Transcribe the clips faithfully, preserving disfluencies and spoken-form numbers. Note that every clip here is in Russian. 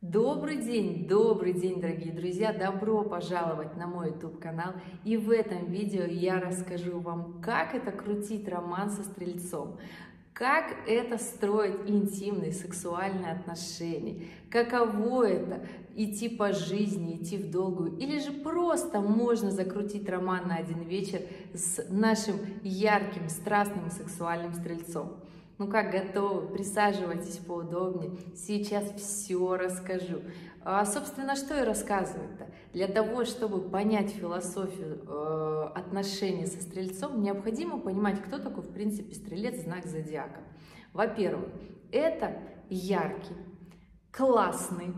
Добрый день, добрый день, дорогие друзья! Добро пожаловать на мой YouTube-канал. И в этом видео я расскажу вам, как это крутить роман со Стрельцом, как это строить интимные сексуальные отношения, каково это идти по жизни, идти в долгую, или же просто можно закрутить роман на один вечер с нашим ярким, страстным сексуальным Стрельцом. Ну как, готовы? Присаживайтесь поудобнее. Сейчас все расскажу. А, собственно, что и рассказывать-то? Для того, чтобы понять философию э, отношений со Стрельцом, необходимо понимать, кто такой, в принципе, Стрелец, знак зодиака. Во-первых, это яркий, классный,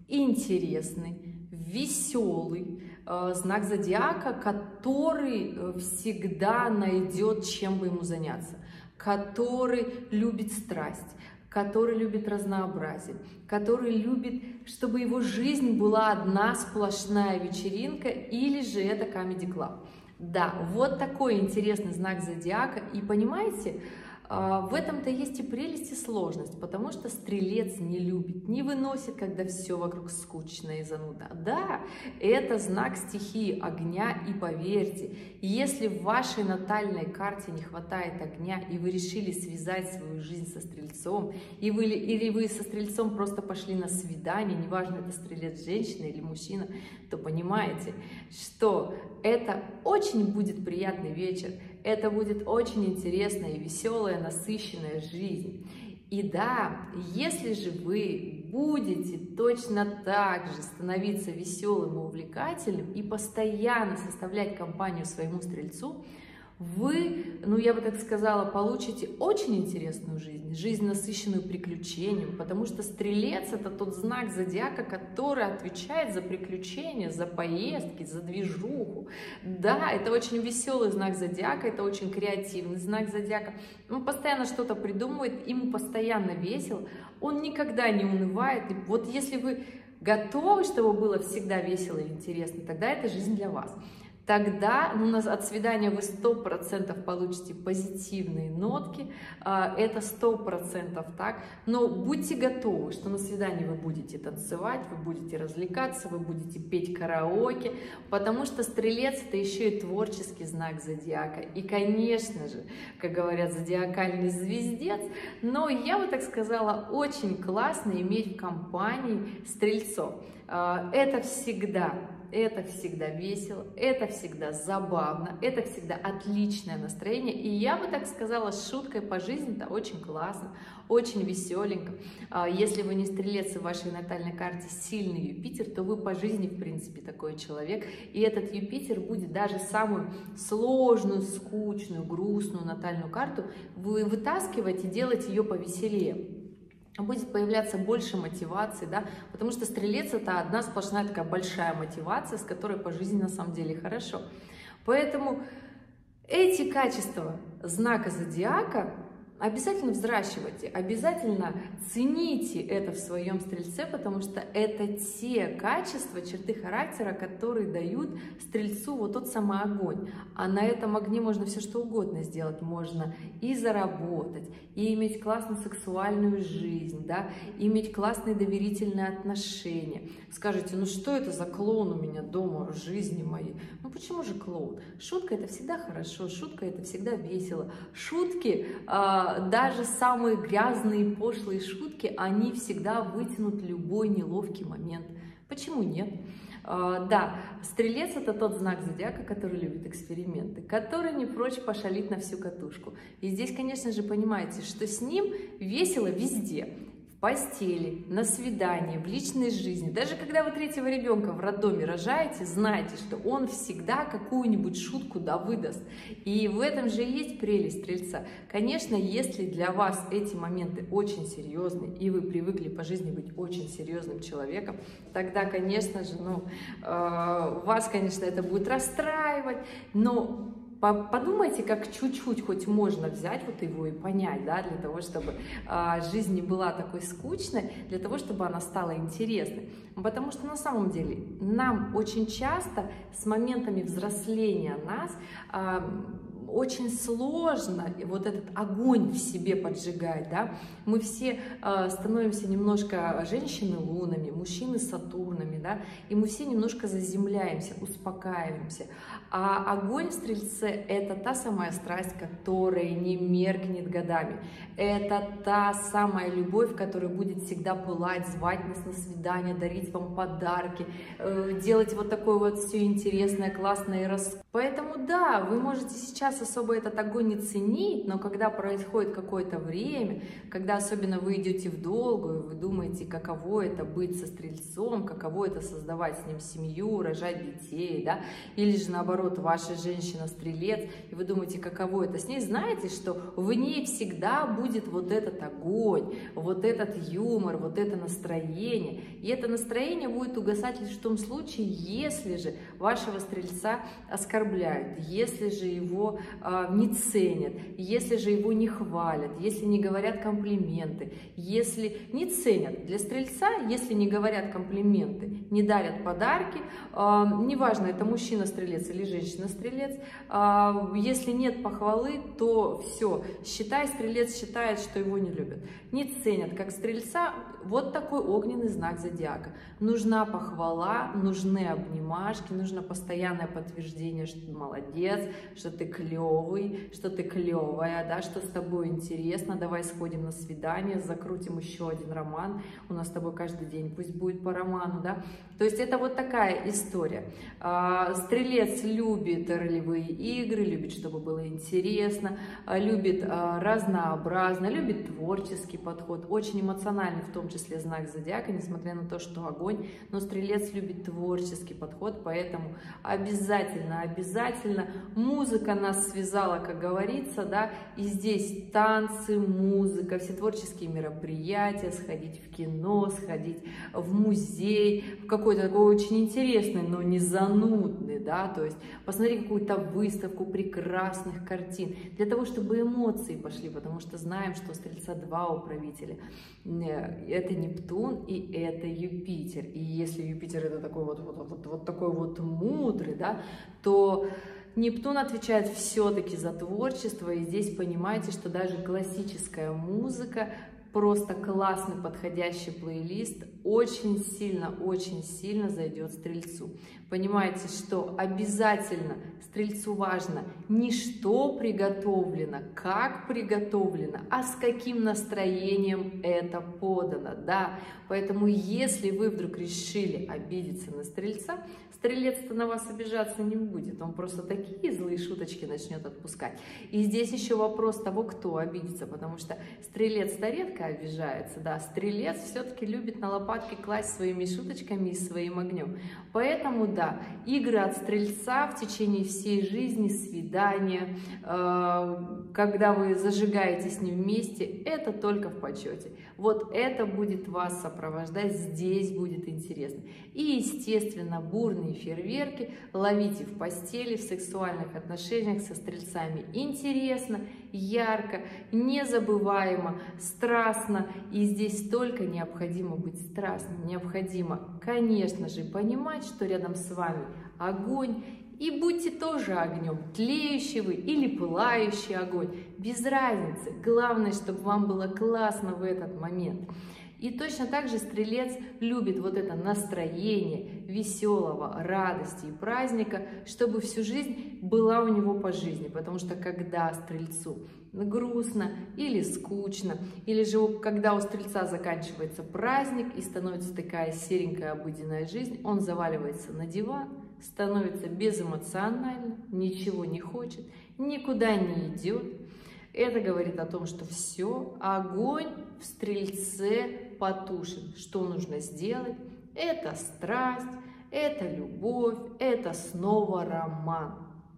интересный, веселый э, знак зодиака, который всегда найдет, чем бы ему заняться, который любит страсть, который любит разнообразие, который любит, чтобы его жизнь была одна сплошная вечеринка, или же это Comedy Club. Да, вот такой интересный знак зодиака. И понимаете, в этом-то есть и прелесть, и сложность, потому что Стрелец не любит, не выносит, когда все вокруг скучно и занудно. Да, это знак стихии огня, и поверьте, если в вашей натальной карте не хватает огня, и вы решили связать свою жизнь со Стрельцом, и вы, или вы со Стрельцом просто пошли на свидание, неважно, это Стрелец женщина или мужчина, то понимаете, что это очень будет приятный вечер. Это будет очень интересная и веселая, насыщенная жизнь. И да, если же вы будете точно так же становиться веселым и увлекательным и постоянно составлять компанию своему Стрельцу, вы, ну я бы так сказала, получите очень интересную жизнь, жизнь, насыщенную приключениями, потому что Стрелец — это тот знак зодиака, который отвечает за приключения, за поездки, за движуху. Да, это очень веселый знак зодиака, это очень креативный знак зодиака. Он постоянно что-то придумывает, ему постоянно весело, он никогда не унывает. И вот если вы готовы, чтобы было всегда весело и интересно, тогда это жизнь для вас. Тогда ну, от свидания вы сто процентов получите позитивные нотки, это сто процентов так, но будьте готовы, что на свидании вы будете танцевать, вы будете развлекаться, вы будете петь караоке, потому что Стрелец — это еще и творческий знак зодиака, и, конечно же, как говорят, зодиакальный звездец, но я бы так сказала, очень классно иметь в компании Стрельцов. Это всегда Это всегда весело, это всегда забавно, это всегда отличное настроение. И я бы так сказала, с шуткой по жизни это очень классно, очень веселенько. Если вы не Стрелец и в вашей натальной карте сильный Юпитер, то вы по жизни, в принципе, такой человек. И этот Юпитер будет даже самую сложную, скучную, грустную натальную карту вы вытаскивать и делать ее повеселее. Будет появляться больше мотивации, да, потому что Стрелец — это одна сплошная такая большая мотивация, с которой по жизни на самом деле хорошо. Поэтому эти качества знака зодиака обязательно взращивайте, обязательно цените это в своем Стрельце, потому что это те качества, черты характера, которые дают Стрельцу вот тот самый огонь. А на этом огне можно все что угодно сделать. Можно и заработать, и иметь классную сексуальную жизнь, да, и иметь классные доверительные отношения. Скажете, ну что это за клоун у меня дома в жизни моей? Ну почему же клоун? Шутка — это всегда хорошо, шутка — это всегда весело. Шутки, даже самые грязные, пошлые шутки, они всегда вытянут любой неловкий момент. Почему нет? Да, Стрелец — это тот знак зодиака, который любит эксперименты, который не прочь пошалить на всю катушку. И здесь, конечно же, понимаете, что с ним весело везде. В постели, на свидании, в личной жизни. Даже когда вы третьего ребенка в роддоме рожаете, знайте, что он всегда какую-нибудь шутку да выдаст. И в этом же и есть прелесть Стрельца. Конечно, если для вас эти моменты очень серьезные, и вы привыкли по жизни быть очень серьезным человеком, тогда, конечно же, ну, э, вас, конечно, это будет расстраивать, но подумайте, как чуть-чуть хоть можно взять вот его и понять, да, для того, чтобы а, жизнь не была такой скучной, для того, чтобы она стала интересной. Потому что на самом деле нам очень часто с моментами взросления нас а, очень сложно вот этот огонь в себе поджигать, да, мы все э, становимся немножко женщины-лунами, мужчины-сатурнами, да, и мы все немножко заземляемся, успокаиваемся, а огонь в Стрельце — это та самая страсть, которая не меркнет годами, это та самая любовь, которая будет всегда пылать, звать нас на свидание, дарить вам подарки, э, делать вот такое вот все интересное, классное и рас... Поэтому да, вы можете сейчас особо этот огонь не ценить, но когда происходит какое-то время, когда особенно вы идете в долгую, вы думаете, каково это быть со Стрельцом, каково это создавать с ним семью, рожать детей, да, или же наоборот, ваша женщина-стрелец, и вы думаете, каково это с ней, знаете, что в ней всегда будет вот этот огонь, вот этот юмор, вот это настроение, и это настроение будет угасать лишь в том случае, если же вашего Стрельца оскорбляют, если же его э, не ценят, если же его не хвалят, если не говорят комплименты, если не ценят. Для Стрельца, если не говорят комплименты, не дарят подарки, э, неважно, это мужчина-стрелец или женщина-стрелец, э, если нет похвалы, то все, считай, Стрелец считает, что его не любят. Не ценят, как Стрельца, вот такой огненный знак зодиака. Нужна похвала, нужны обнимашки, нужно постоянное подтверждение, что ты молодец, что ты клевый, что ты клевая, да, что с тобой интересно, давай сходим на свидание, закрутим еще один роман, у нас с тобой каждый день пусть будет по роману, да. То есть это вот такая история. Стрелец любит ролевые игры, любит, чтобы было интересно, любит разнообразно, любит творческий подход, очень эмоциональный, в том числе знак зодиака, несмотря на то, что огонь, но Стрелец любит творческий подход, поэтому обязательно, обязательно музыка нас связала, как говорится, да, и здесь танцы, музыка, все творческие мероприятия, сходить в кино, сходить в музей, в какой-то такой очень интересный, но не занудный, да, то есть посмотреть какую-то выставку прекрасных картин, для того, чтобы эмоции пошли, потому что знаем, что у Стрельца два управителя, это Нептун и это Юпитер, и если Юпитер это такой вот, вот, вот, вот такой вот мудрый, да, то Нептун отвечает все-таки за творчество, и здесь понимаете, что даже классическая музыка, просто классный подходящий плейлист очень сильно, очень сильно зайдет Стрельцу. Понимаете, что обязательно Стрельцу важно не что приготовлено, как приготовлено, а с каким настроением это подано, да. Поэтому если вы вдруг решили обидеться на Стрельца, Стрелец-то на вас обижаться не будет, он просто такие злые шуточки начнет отпускать. И здесь еще вопрос того, кто обидится, потому что Стрелец-то редко обижается, да, Стрелец все-таки любит на лопатки класть своими шуточками и своим огнем. Поэтому, да, игры от Стрельца в течение всей жизни, свидания, э, когда вы зажигаете с ним вместе, это только в почете. Вот это будет вас сопровождать, здесь будет интересно. И, естественно, бурные фейерверки ловите в постели, в сексуальных отношениях со Стрельцами. Интересно, ярко, незабываемо, страстно. И здесь только необходимо быть страстным. Необходимо, конечно же, понимать, что рядом с вами огонь. И будьте тоже огнем, тлеющий вы или пылающий огонь, без разницы. Главное, чтобы вам было классно в этот момент. И точно так же Стрелец любит вот это настроение веселого, радости и праздника, чтобы всю жизнь была у него по жизни. Потому что когда Стрельцу грустно или скучно, или же когда у Стрельца заканчивается праздник и становится такая серенькая обыденная жизнь, он заваливается на диван, становится безэмоциональным, ничего не хочет, никуда не идет. Это говорит о том, что все, огонь в Стрельце потушен. Что нужно сделать? Это страсть, это любовь, это снова роман.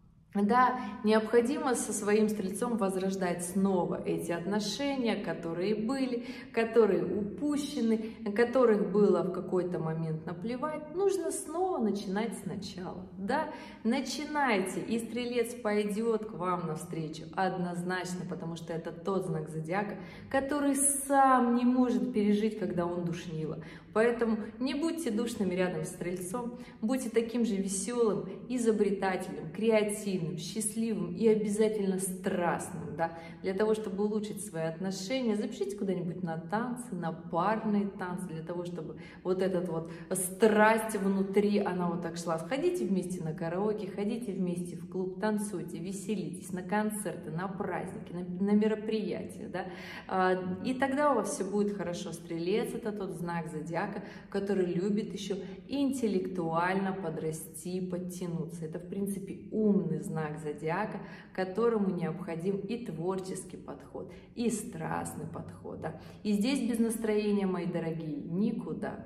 Да, необходимо со своим Стрельцом возрождать снова эти отношения, которые были, которые упущены, на которых было в какой-то момент наплевать. Нужно снова начинать сначала. Да, начинайте, и Стрелец пойдет к вам навстречу однозначно, потому что это тот знак зодиака, который сам не может пережить, когда он душнило. Поэтому не будьте душными рядом с Стрельцом, будьте таким же веселым, изобретательным, креативным, позитивным, счастливым и обязательно страстным, да, для того, чтобы улучшить свои отношения, запишите куда-нибудь на танцы, на парные танцы, для того, чтобы вот этот вот страсть внутри, она вот так шла. Ходите вместе на караоке, ходите вместе в клуб, танцуйте, веселитесь, на концерты, на праздники, на, на мероприятия, да, и тогда у вас все будет хорошо. Стрелец — это тот знак зодиака, который любит еще интеллектуально подрасти, подтянуться. Это, в принципе, умный знак зодиака, которому необходим и творческий подход, и страстный подход. Да? И здесь без настроения, мои дорогие, никуда.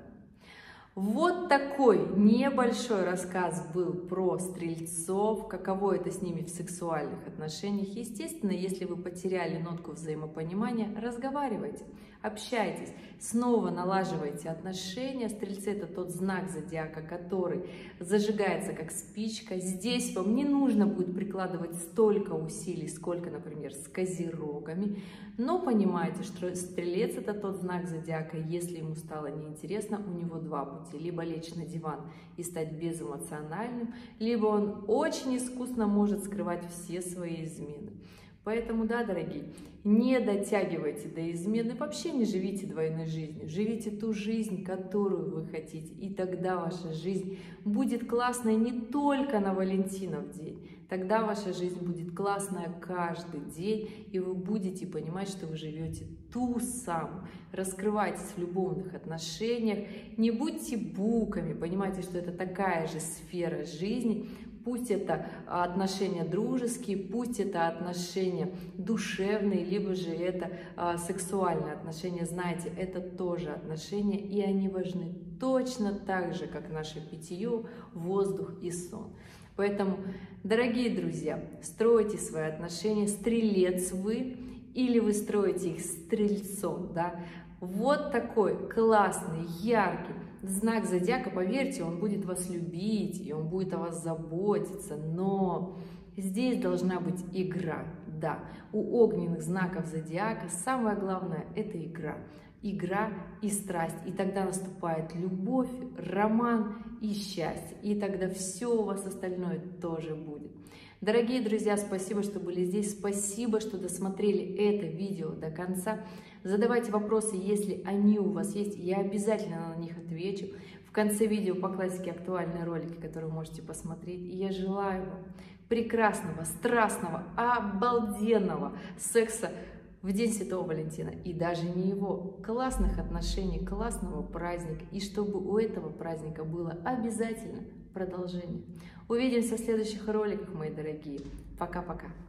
Вот такой небольшой рассказ был про стрельцов, каково это с ними в сексуальных отношениях. Естественно, если вы потеряли нотку взаимопонимания, разговаривайте, общайтесь, снова налаживайте отношения. Стрельцы — это тот знак зодиака, который зажигается как спичка. Здесь вам не нужно будет прикладывать столько усилий, сколько, например, с козерогами. Но понимайте, что стрелец — это тот знак зодиака, если ему стало неинтересно, у него два пути: либо лечь на диван и стать безэмоциональным, либо он очень искусно может скрывать все свои измены. Поэтому, да, дорогие, не дотягивайте до измены, вообще не живите двойной жизнью, живите ту жизнь, которую вы хотите, и тогда ваша жизнь будет классной не только на Валентинов день, тогда ваша жизнь будет классная каждый день, и вы будете понимать, что вы живете ту самую. Раскрывайтесь в любовных отношениях, не будьте буками, понимайте, что это такая же сфера жизни. Пусть это отношения дружеские, пусть это отношения душевные, либо же это а, сексуальные отношения. Знаете, это тоже отношения, и они важны точно так же, как наше питье, воздух и сон. Поэтому, дорогие друзья, стройте свои отношения, стрелец вы, или вы строите их стрельцом, да? Вот такой классный, яркий знак зодиака, поверьте, он будет вас любить, и он будет о вас заботиться, но здесь должна быть игра, да. У огненных знаков зодиака самое главное – это игра. Игра и страсть, и тогда наступает любовь, роман и счастье, и тогда все у вас остальное тоже будет. Дорогие друзья, спасибо, что были здесь, спасибо, что досмотрели это видео до конца. Задавайте вопросы, если они у вас есть, я обязательно на них отвечу. В конце видео по классике актуальные ролики, которые вы можете посмотреть. И я желаю вам прекрасного, страстного, обалденного секса в День Святого Валентина, и даже не его, классных отношений, классного праздника, и чтобы у этого праздника было обязательно продолжение. Увидимся в следующих роликах, мои дорогие. Пока-пока.